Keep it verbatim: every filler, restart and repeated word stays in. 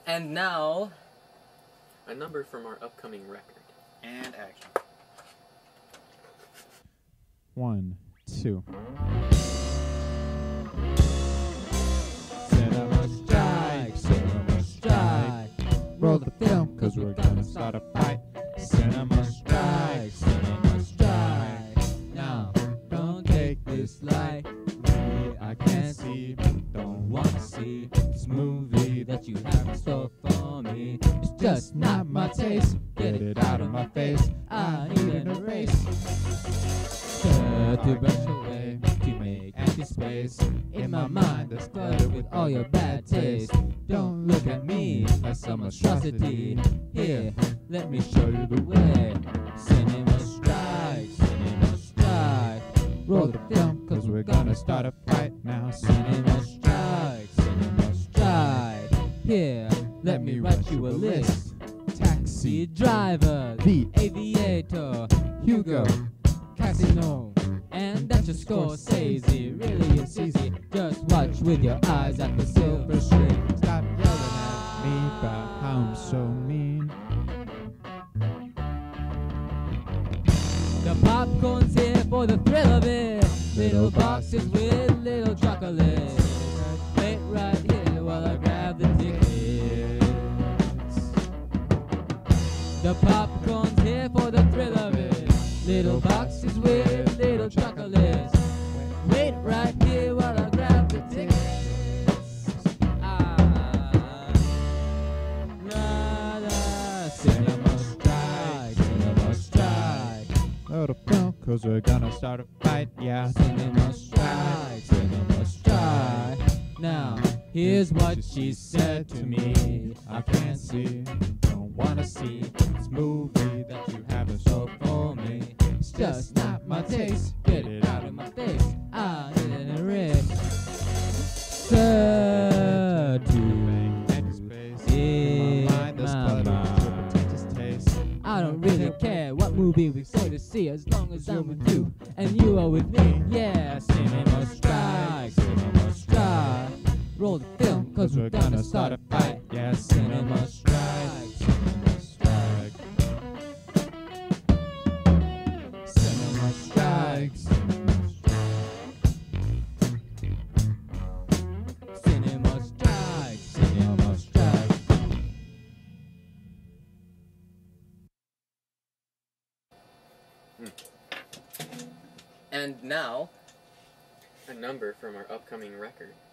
And now, a number from our upcoming record. And action. One, two. Cinema strike, cinema strike. Roll the film, cause we're gonna start a fight. Cinema strike, cinema strike. Now, don't take this lightly. I can't see, don't wanna see this movie that you have in store for me. It's just not my taste. Get it out of my face. I need an erase. To brush away, to make empty space in my mind that's cluttered with all your bad taste. Don't look at me like some monstrosity. Here, let me show you the way. Cinema strike, cinema strike. Roll the film, cause we're gonna start a fight now. Cinema strike, cinema strike. Here, let me write you a list. Taxi driver, the aviator, Hugo, Casino, and that's your Scorsese. Really, it's easy. Just watch with your eyes at the silver screen. Stop yelling at me about how I'm so mean. The popcorn's here for the thrill of it. Little boxes with little chocolates. Wait right here while I grab the tickets. The popcorn's here for the thrill of it. Little boxes with little chocolates. Wait right here while I grab the tickets. Ah, la la. Cinema strike, cinema strike. Load a film, cause we're gonna start a fight, yeah. Cinema strike, cinema strike. Now, here's what she said to me. I can't see, don't wanna see this movie that you have in store for me. It's just not my taste. Get it out of my face. I need an erase. Sir, to Empty space in my mind that's cluttered with your pretentious taste. I don't really care what movie we go to see, as long as I'm with you and you are with me. Yeah, cinema strike, cinema strike. Roll the film, cause we're gonna start a fight. Yeah, cinema strike, cinema strike. Cinema strike, cinema strike. Cinema strike, cinema strike. And now, A number from our upcoming record.